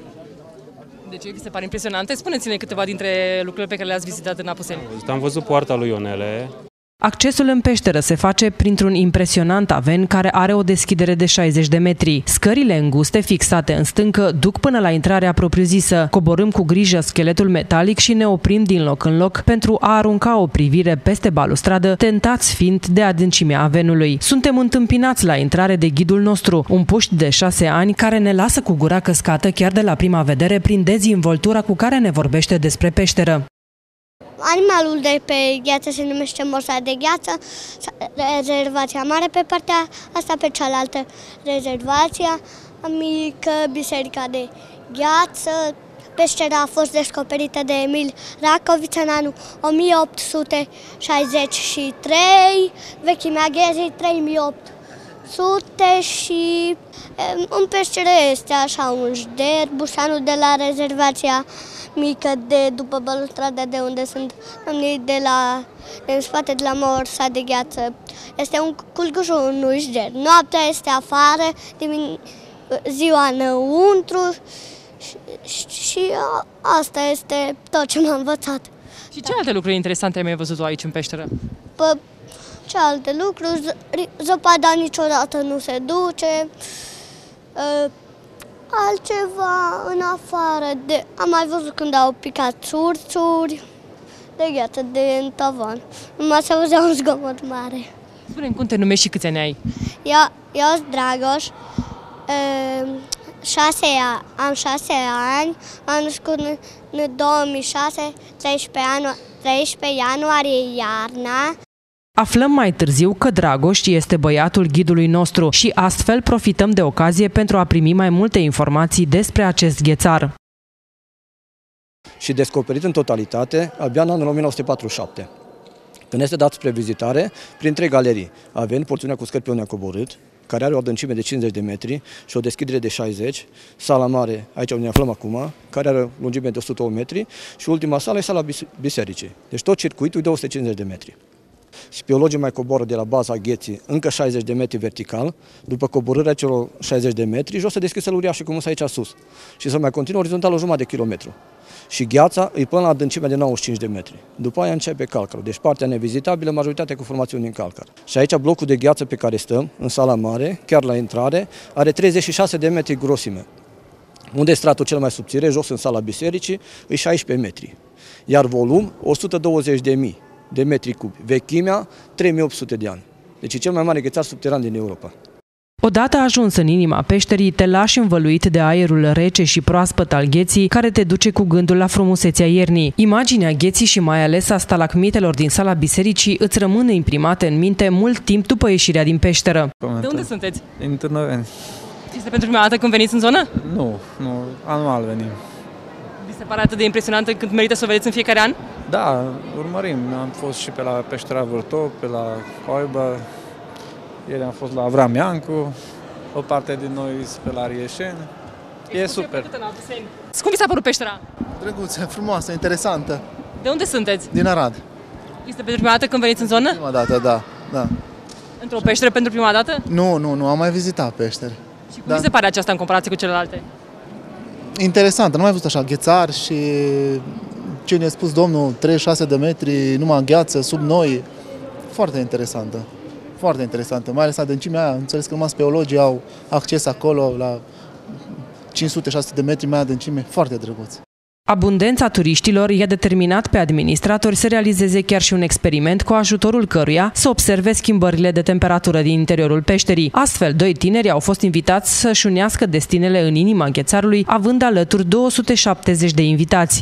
De ce vi se pare impresionante? Spuneți-ne câteva dintre lucrurile pe care le-ați vizitat în Apuseni. Am văzut poarta lui Ionele. Accesul în peșteră se face printr-un impresionant aven care are o deschidere de șaizeci de metri. Scările înguste fixate în stâncă duc până la intrarea propriu-zisă. Coborâm cu grijă scheletul metalic și ne oprim din loc în loc pentru a arunca o privire peste balustradă, tentați fiind de adâncimea avenului. Suntem întâmpinați la intrare de ghidul nostru, un puști de șase ani care ne lasă cu gura căscată chiar de la prima vedere prin dezvoltura cu care ne vorbește despre peșteră. Animalul de pe gheață se numește morsa de gheață, rezervația mare pe partea asta, pe cealaltă rezervația mică, biserica de gheață. Peștera a fost descoperită de Emil Racoviță în anul o mie opt sute șaizeci și trei, vechimea ghezii trei mii opt sute și în peșteră este așa un jder, bușanul de la rezervația mică de după balustradă de unde sunt domnii de la de în spate de la morsa de gheață. Este un culcuș, un jder. Noaptea este afară, ziua înăuntru și, și, și asta este tot ce m-am învățat. Și ce alte lucruri interesante ai mai văzut aici în peșteră? Pă, ce alte lucruri? Zăpada niciodată nu se duce. Uh, Altceva în afară de... Am mai văzut când au picat surțuri de gheață de în tavan. Numai se auzea un zgomot mare. Spune-mi cum te numești și câți ani ai? Eu, eu sunt Dragoș, uh, șase, am șase ani, am născut în, în două mii șase, treisprezece ianuarie iarna. Aflăm mai târziu că Dragoș este băiatul ghidului nostru și astfel profităm de ocazie pentru a primi mai multe informații despre acest ghețar. Și descoperit în totalitate abia în anul o mie nouă sute patruzeci și șapte, când este dat spre vizitare prin trei galerii. Avem porțiunea cu scări pe unde a coborât, care are o adâncime de cincizeci de metri și o deschidere de șaizeci, sala mare, aici unde ne aflăm acum, care are o lungime de o sută opt metri și ultima sală e sala bisericii. Deci tot circuitul e de o sută cincizeci de metri. Spiologii mai coboră de la baza gheții încă șaizeci de metri vertical, după coborârea celor șaizeci de metri, jos se deschide sălul uriaș cum aici sus și să mai continuă orizontal o jumătate de kilometru. Și gheața îi până la adâncimea de nouăzeci și cinci de metri. După aia începe calcarul, deci partea nevizitabilă, majoritatea cu formațiuni din calcar. Și aici blocul de gheață pe care stăm, în sala mare, chiar la intrare, are treizeci și șase de metri grosime. Unde stratul cel mai subțire, jos în sala bisericii, e șaisprezece metri. Iar volum, o sută douăzeci de mii de metri cubi. Vechimea, trei mii opt sute de ani. Deci e cel mai mare ghețar subteran din Europa. Odată ajuns în inima peșterii, te lași învăluit de aerul rece și proaspăt al gheții, care te duce cu gândul la frumusețea iernii. Imaginea gheții și mai ales a stalagmitelor din sala bisericii îți rămâne imprimate în minte mult timp după ieșirea din peșteră. De unde sunteți? Din Târnăveni. Este pentru prima dată când veniți în zonă? Nu, nu, anual venim. Vi se pare atât de impresionantă încât merită să o vedeți în fiecare an? Da, urmărim. Am fost și pe la peștera Vârtop, pe la Coibă, ieri am fost la Avram Iancu, o parte din noi pe la Rieșeni. E super. Cum vi s-a părut peștera? Drăguță, frumoasă, interesantă. De unde sunteți? Din Arad. Este pentru prima dată când veniți în zonă? Prima dată, da, da. Într-o peșteră pentru prima dată? Nu, nu, nu, am mai vizitat peșteri. Și cum da. vi se pare aceasta în comparație cu celelalte? Interesantă, nu am mai văzut așa ghețar și ce ne-a spus domnul, treizeci și șase de metri, numai gheață, sub noi. foarte interesantă. Foarte interesantă, mai ales adâncimea aia. Am înțeles că numai speologii au acces acolo la cinci sute șase sute de metri mai adâncime. Foarte drăguț. Abundența turiștilor i-a determinat pe administratori să realizeze chiar și un experiment cu ajutorul căruia să observe schimbările de temperatură din interiorul peșterii. Astfel, doi tineri au fost invitați să-și unească destinele în inima Ghețarului, având alături două sute șaptezeci de invitați.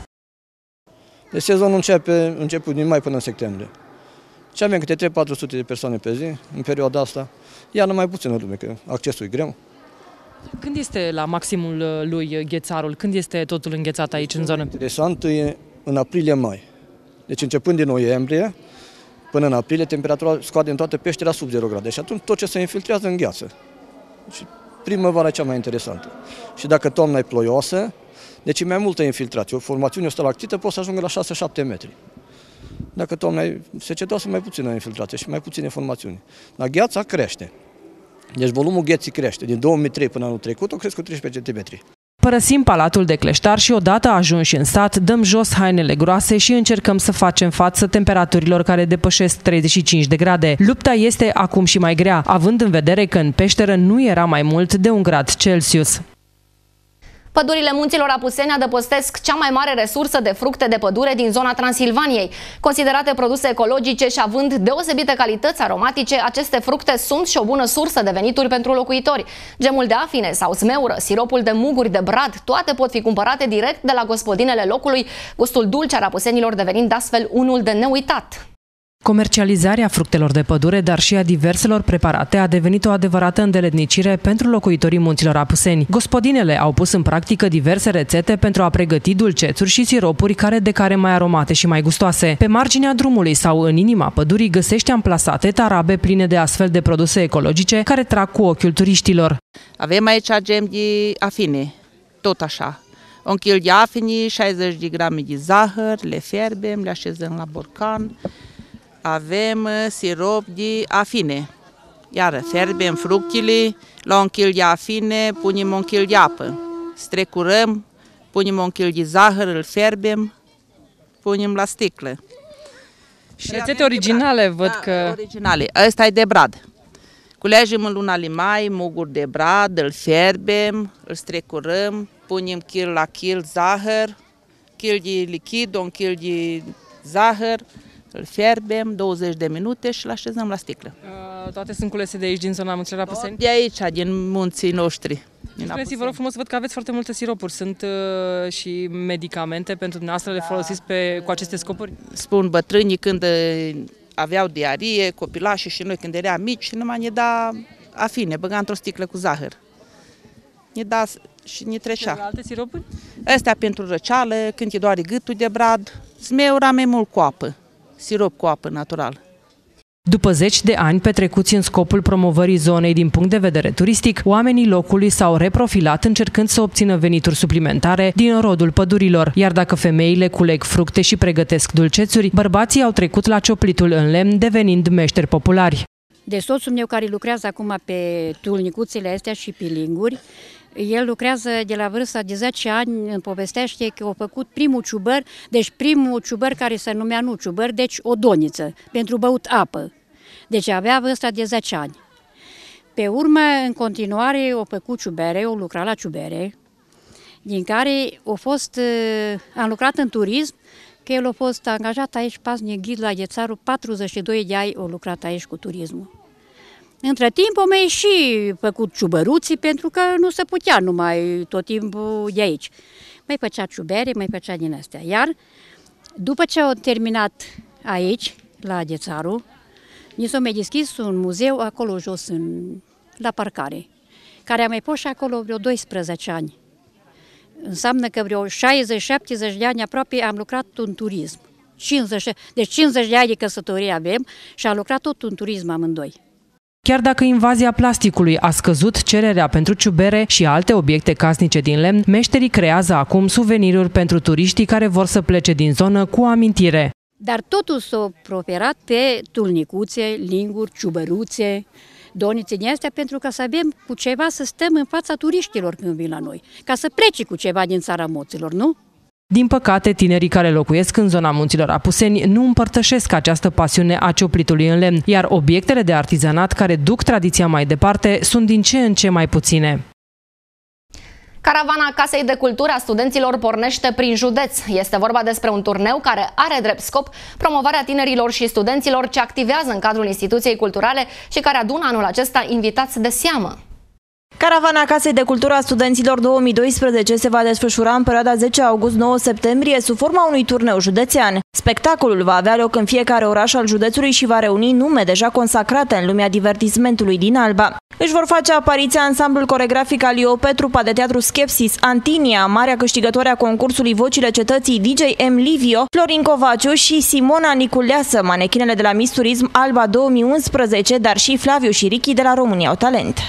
Deci sezonul începe început din mai până în septembrie. Și avem câte trei patru sute de persoane pe zi în perioada asta. Iar mai puțină lume, că accesul e greu. Când este la maximul lui Ghețarul? Când este totul înghețat aici în zonă? Interesant e în aprilie-mai. Deci începând din noiembrie până în aprilie, temperatura scoate în toată peștera sub zero grade. Și atunci tot ce se infiltrează îngheață. Și primăvara e cea mai interesantă. Și dacă toamna e ploioasă, deci e mai multă infiltrație. O formațiune stalactită poate să ajungă la șase șapte metri. Dacă toamna e secetoasă, mai puțină infiltrație și mai puține formațiuni. Dar gheața crește. Deci volumul gheții crește. Din două mii trei până anul trecut, o cresc cu treisprezece centimetri. Părăsim Palatul de Cleștar și odată ajunși în sat, dăm jos hainele groase și încercăm să facem față temperaturilor care depășesc treizeci și cinci de grade. Lupta este acum și mai grea, având în vedere că în peșteră nu era mai mult de un grad Celsius. Pădurile munților Apuseni adăpostesc cea mai mare resursă de fructe de pădure din zona Transilvaniei. Considerate produse ecologice și având deosebite calități aromatice, aceste fructe sunt și o bună sursă de venituri pentru locuitori. Gemul de afine sau smeură, siropul de muguri de brad, toate pot fi cumpărate direct de la gospodinele locului, gustul dulce al apusenilor devenind astfel unul de neuitat. Comercializarea fructelor de pădure, dar și a diverselor preparate, a devenit o adevărată îndeletnicire pentru locuitorii munților Apuseni. Gospodinele au pus în practică diverse rețete pentru a pregăti dulcețuri și siropuri care de care mai aromate și mai gustoase. Pe marginea drumului sau în inima pădurii găsești amplasate tarabe pline de astfel de produse ecologice care trag cu ochiul turiștilor. Avem aici gem de afine, tot așa. Un kil de afine, șaizeci de grame de zahăr, le fierbem, le așezăm la borcan. Avem sirop de afine. Iar fierbem fructele, la un kil de afine punem un kil de apă. Strecurăm, punem un kil de zahăr, îl fierbem, punem la sticlă. Și rețete originale, văd da, că... originale. Ăsta e de brad. Culegem în luna limai muguri de brad, îl fierbem, îl strecurăm, punem kil la kil zahăr, kil de lichid, un kil de zahăr, îl fierbem douăzeci de minute și îl așezăm la sticlă. Uh, toate sunt culese de aici, din zona munților Apuseni? De aici, din munții noștri. Spuneți-vă, vă rog frumos, văd că aveți foarte multe siropuri. Sunt uh, și medicamente pentru dumneavoastră, le folosiți pe, cu aceste scopuri? Spun bătrânii când aveau diarie, copilașii și noi când eram mici, numai ne da afine, băga într-o sticlă cu zahăr. Ne da și ne trecea. Și alte siropuri? Astea pentru răceală, când te doare gâtul de brad, smeura mai mult cu apă. Sirop cu apă natural. După zeci de ani petrecuți în scopul promovării zonei din punct de vedere turistic, oamenii locului s-au reprofilat încercând să obțină venituri suplimentare din rodul pădurilor. Iar dacă femeile culeg fructe și pregătesc dulcețuri, bărbații au trecut la cioplitul în lemn, devenind meșteri populari. De soțul meu care lucrează acum pe tulnicuțele astea și pe linguri, el lucrează de la vârsta de zece ani, îmi povestește că a făcut primul ciubăr, deci primul ciubăr care se numea nu ciubăr, deci o doniță, pentru băut apă. Deci avea vârsta de zece ani. Pe urmă, în continuare, a făcut ciubere, a lucrat la ciubere, din care a fost, am lucrat în turism, că el a fost angajat aici, paznic ghid la Ghețarul, patruzeci și doi de ani a lucrat aici cu turismul. Între timp, am mai și făcut ciubăruții, pentru că nu se putea numai tot timpul de aici. Mai făcea ciubere, mai făcea din astea. Iar după ce au terminat aici, la Ghețarul, ni s-a mai deschis un muzeu acolo jos, în, la parcare, care a mai fost și acolo vreo doisprezece ani. Înseamnă că vreo șaizeci șaptezeci de ani aproape am lucrat în turism. cincizeci, deci cincizeci de ani de căsătorie avem și am lucrat tot în turism amândoi. Chiar dacă invazia plasticului a scăzut cererea pentru ciubere și alte obiecte casnice din lemn, meșterii creează acum suveniruri pentru turiștii care vor să plece din zonă cu amintire. Dar totul s-a proferat pe tulnicuțe, linguri, ciubăruțe, donițe din astea, pentru ca să avem cu ceva să stăm în fața turiștilor când vin la noi, ca să plece cu ceva din țara moților, nu? Din păcate, tinerii care locuiesc în zona munților Apuseni nu împărtășesc această pasiune a cioplitului în lemn, iar obiectele de artizanat care duc tradiția mai departe sunt din ce în ce mai puține. Caravana Casei de Cultură a studenților pornește prin județ. Este vorba despre un turneu care are drept scop promovarea tinerilor și studenților ce activează în cadrul instituției culturale și care adună anul acesta invitați de seamă. Caravana Casei de Cultură a Studenților două mii doisprezece se va desfășura în perioada zece august - nouă septembrie sub forma unui turneu județean. Spectacolul va avea loc în fiecare oraș al județului și va reuni nume deja consacrate în lumea divertismentului din Alba. Își vor face apariția ansamblul coregrafic al Iope, trupa de teatru Skepsis, Antinia, marea câștigătoare a concursului Vocile Cetății D J M. Livio, Florin Covaciu și Simona Niculeasă, manechinele de la Miss Turism Alba două mii unsprezece, dar și Flaviu și Ricky de la România au Talent.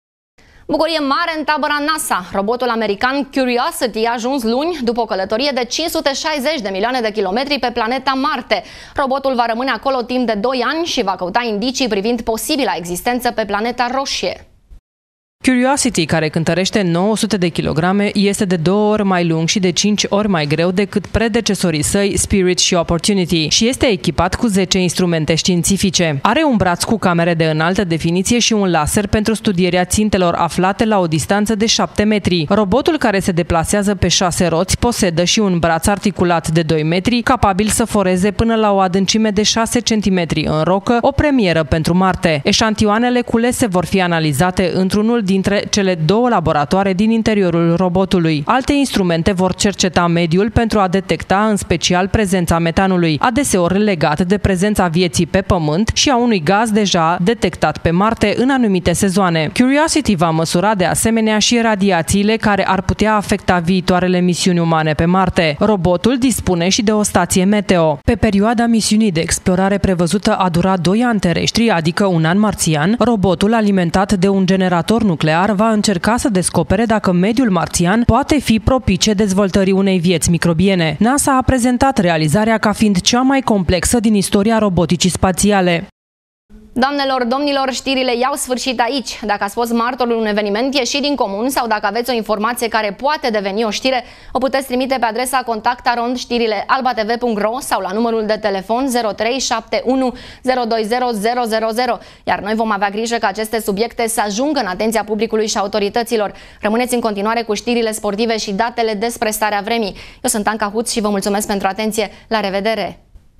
Bucurie mare în tabăra NASA. Robotul american Curiosity a ajuns luni după o călătorie de cinci sute șaizeci de milioane de kilometri pe planeta Marte. Robotul va rămâne acolo timp de doi ani și va căuta indicii privind posibila existență pe planeta roșie. Curiosity, care cântărește nouă sute de kilograme, este de două ori mai lung și de cinci ori mai greu decât predecesorii săi Spirit și Opportunity și este echipat cu zece instrumente științifice. Are un braț cu camere de înaltă definiție și un laser pentru studierea țintelor aflate la o distanță de șapte metri. Robotul, care se deplasează pe șase roți, posedă și un braț articulat de doi metri, capabil să foreze până la o adâncime de șase centimetri în rocă, o premieră pentru Marte. Eșantioanele culese vor fi analizate într-unul din dintre cele două laboratoare din interiorul robotului. Alte instrumente vor cerceta mediul pentru a detecta în special prezența metanului, adeseori legat de prezența vieții pe Pământ și a unui gaz deja detectat pe Marte în anumite sezoane. Curiosity va măsura de asemenea și radiațiile care ar putea afecta viitoarele misiuni umane pe Marte. Robotul dispune și de o stație meteo. Pe perioada misiunii de explorare prevăzută a dura doi ani terestri, adică un an marțian, robotul alimentat de un generator nuclear va încerca să descopere dacă mediul marțian poate fi propice dezvoltării unei vieți microbiene. NASA a prezentat realizarea ca fiind cea mai complexă din istoria roboticii spațiale. Doamnelor, domnilor, știrile i-au sfârșit aici. Dacă ați fost martorul unui eveniment ieșit din comun sau dacă aveți o informație care poate deveni o știre, o puteți trimite pe adresa contact arond știrile alba t v punct ro sau la numărul de telefon zero trei șapte unu zero doi zero zero zero zero. Iar noi vom avea grijă ca aceste subiecte să ajungă în atenția publicului și autorităților. Rămâneți în continuare cu știrile sportive și datele despre starea vremii. Eu sunt Anca Huț și vă mulțumesc pentru atenție. La revedere!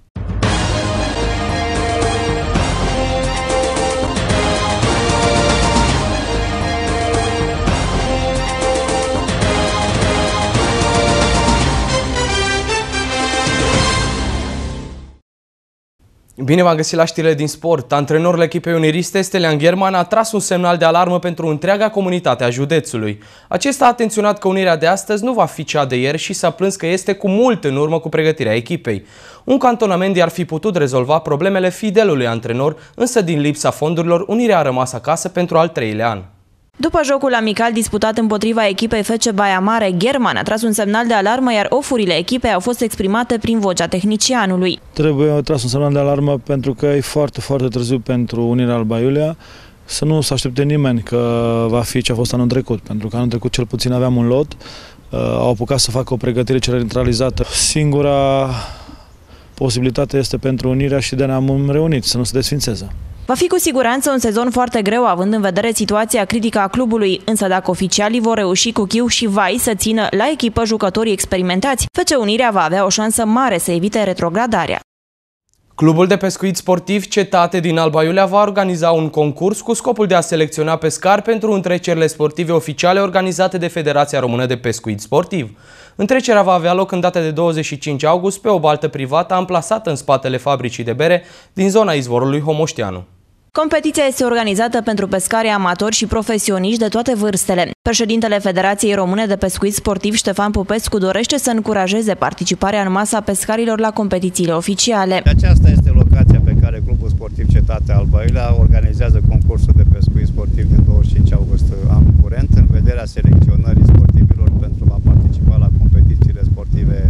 Bine v-am găsit la știrile din sport. Antrenorul echipei uniriste, Stelian German, a tras un semnal de alarmă pentru întreaga comunitate a județului. Acesta a atenționat că unirea de astăzi nu va fi cea de ieri și s-a plâns că este cu mult în urmă cu pregătirea echipei. Un cantonament ar fi putut rezolva problemele fidelului antrenor, însă din lipsa fondurilor, unirea a rămas acasă pentru al treilea an. După jocul amical disputat împotriva echipei F C Baia Mare, German a tras un semnal de alarmă, iar ofurile echipei au fost exprimate prin vocea tehnicianului. Trebuie tras un semnal de alarmă pentru că e foarte, foarte târziu pentru unirea Alba Iulia. Să nu se aștepte nimeni că va fi ce a fost anul trecut, pentru că anul trecut cel puțin aveam un lot, au apucat să facă o pregătire centralizată. Singura posibilitate este pentru unirea și de ne-am reunit, să nu se desfințeze. Va fi cu siguranță un sezon foarte greu, având în vedere situația critică a clubului, însă dacă oficialii vor reuși cu chiu și vai să țină la echipă jucătorii experimentați, F C Unirea va avea o șansă mare să evite retrogradarea. Clubul de pescuit sportiv Cetate din Alba Iulia va organiza un concurs cu scopul de a selecționa pescari pentru întrecerile sportive oficiale organizate de Federația Română de Pescuit Sportiv. Întrecerea va avea loc în data de douăzeci și cinci august pe o baltă privată amplasată în spatele fabricii de bere din zona izvorului Homoșteanu. Competiția este organizată pentru pescari amatori și profesioniști de toate vârstele. Președintele Federației Române de Pescuit Sportiv, Ștefan Popescu, dorește să încurajeze participarea în masa pescarilor la competițiile oficiale. Aceasta este locația pe care Clubul Sportiv Cetate Alba Iulia organizează concursul de pescuit sportiv din douăzeci și cinci august anul curent, în vederea selecționării sportivilor pentru a participa la competițiile sportive oficiale.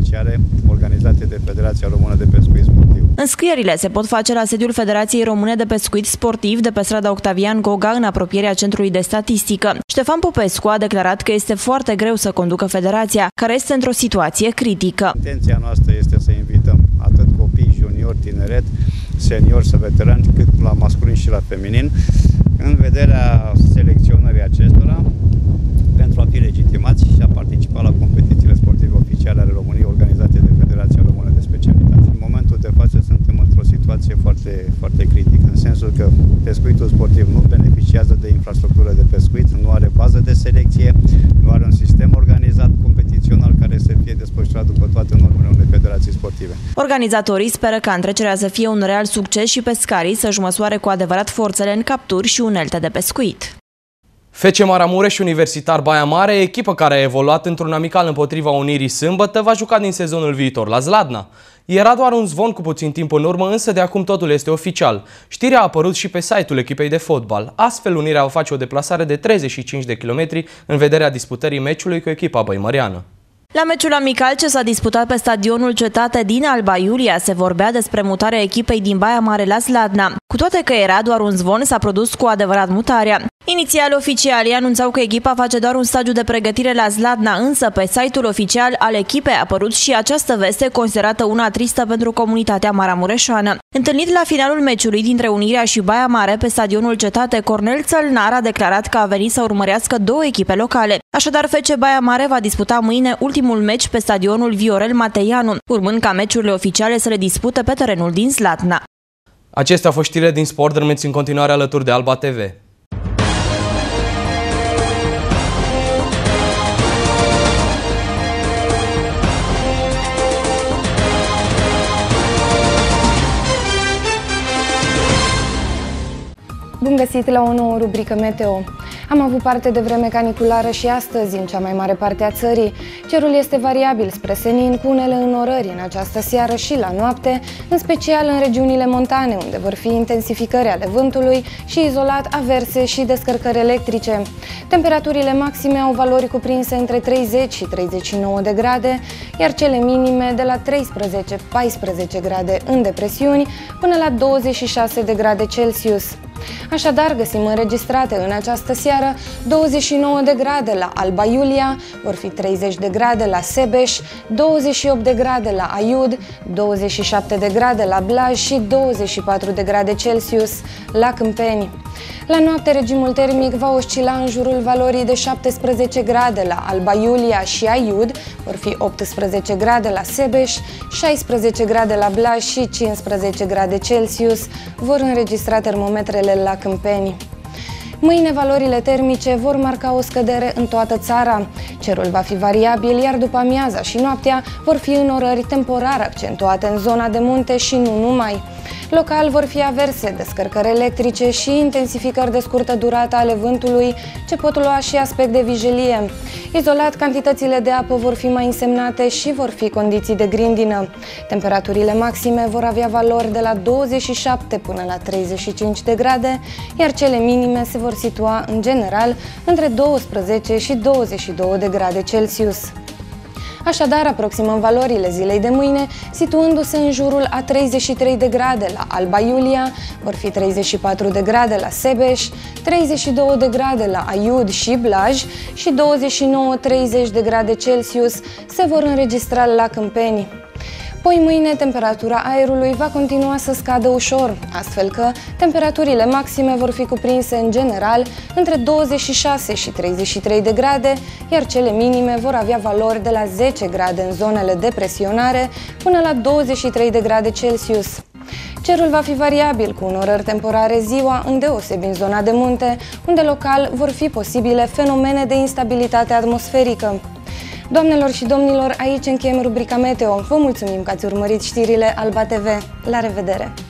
oficiale organizate de Federația Română de Pescuit Sportiv. Înscrierile se pot face la sediul Federației Române de Pescuit Sportiv de pe strada Octavian Goga, în apropierea Centrului de Statistică. Ștefan Popescu a declarat că este foarte greu să conducă federația, care este într-o situație critică. Intenția noastră este să invităm atât copii, juniori, tineret, seniori sau veterani, cât la masculin și la feminin, în vederea selecționării acestora, pentru a fi legitimați și a participa la competițiile sportive oficiale ale României organizate de Federația Română de Specialitate. În momentul de față suntem într-o situație foarte, foarte critică, în sensul că pescuitul sportiv nu beneficiază de infrastructură de pescuit, nu are bază de selecție, nu are un sistem organizat competițional care să fie desfășurat după toate normele unei federații sportive. Organizatorii speră ca întrecerea să fie un real succes și pescarii să-și măsoare cu adevărat forțele în capturi și unelte de pescuit. F C Maramureș Universitar Baia Mare, echipă care a evoluat într-un amical împotriva Unirii sâmbătă, va juca din sezonul viitor la Zladna. Era doar un zvon cu puțin timp în urmă, însă de acum totul este oficial. Știrea a apărut și pe site-ul echipei de fotbal. Astfel, Unirea va face o deplasare de treizeci și cinci de kilometri în vederea disputării meciului cu echipa băimăreană. La meciul amical ce s-a disputat pe stadionul Cetate din Alba Iulia se vorbea despre mutarea echipei din Baia Mare la Zladna. Cu toate că era doar un zvon, s-a produs cu adevărat mutarea. Inițial, oficialii anunțau că echipa face doar un stagiu de pregătire la Zladna, însă pe site-ul oficial al echipei a apărut și această veste considerată una tristă pentru comunitatea maramureșană. Întâlnit la finalul meciului dintre Unirea și Baia Mare pe stadionul Cetate, Cornel Țălnar a declarat că a venit să urmărească două echipe locale. Așadar, F C Baia Mare va disputa mâine ultimul meci pe stadionul Viorel Mateianu, urmând ca meciurile oficiale să le dispute pe terenul din Zlatna. Acestea au fost știrile din sport, rămâneți în continuare alături de Alba T V. Bun găsit la o nouă rubrică Meteo. Am avut parte de vreme caniculară și astăzi în cea mai mare parte a țării. Cerul este variabil spre senin, cu unele înnorări în această seară și la noapte, în special în regiunile montane, unde vor fi intensificări ale vântului și izolat averse și descărcări electrice. Temperaturile maxime au valori cuprinse între treizeci și treizeci și nouă de grade, iar cele minime de la treisprezece - paisprezece grade în depresiuni până la douăzeci și șase de grade Celsius. Așadar, găsim înregistrate în această seară douăzeci și nouă de grade la Alba Iulia, vor fi treizeci de grade la Sebeș, douăzeci și opt de grade la Aiud, douăzeci și șapte de grade la Blaj și douăzeci și patru de grade Celsius la Câmpeni. La noapte, regimul termic va oscila în jurul valorii de șaptesprezece grade la Alba Iulia și Aiud, vor fi optsprezece grade la Sebeș, șaisprezece grade la Blaj și cincisprezece grade Celsius, vor înregistra termometrele la Câmpeni. Mâine valorile termice vor marca o scădere în toată țara. Cerul va fi variabil, iar după amiaza și noaptea vor fi înnorări temporar accentuate în zona de munte și nu numai. Local vor fi averse, descărcări electrice și intensificări de scurtă durată ale vântului, ce pot lua și aspect de vijelie. Izolat, cantitățile de apă vor fi mai însemnate și vor fi condiții de grindină. Temperaturile maxime vor avea valori de la douăzeci și șapte până la treizeci și cinci de grade, iar cele minime se vor situa, în general, între douăsprezece și douăzeci și două de grade Celsius. Așadar, aproximăm valorile zilei de mâine, situându-se în jurul a treizeci și trei de grade la Alba Iulia, vor fi treizeci și patru de grade la Sebeș, treizeci și două de grade la Aiud și Blaj și douăzeci și nouă - treizeci de grade Celsius se vor înregistra la Câmpeni. Poi mâine temperatura aerului va continua să scadă ușor, astfel că temperaturile maxime vor fi cuprinse în general între douăzeci și șase și treizeci și trei de grade, iar cele minime vor avea valori de la zece grade în zonele de presionare până la douăzeci și trei de grade Celsius. Cerul va fi variabil, cu înnorări temporare ziua, îndeosebi în zona de munte, unde local vor fi posibile fenomene de instabilitate atmosferică. Doamnelor și domnilor, aici încheiem rubrica Meteo. Vă mulțumim că ați urmărit știrile Alba T V. La revedere!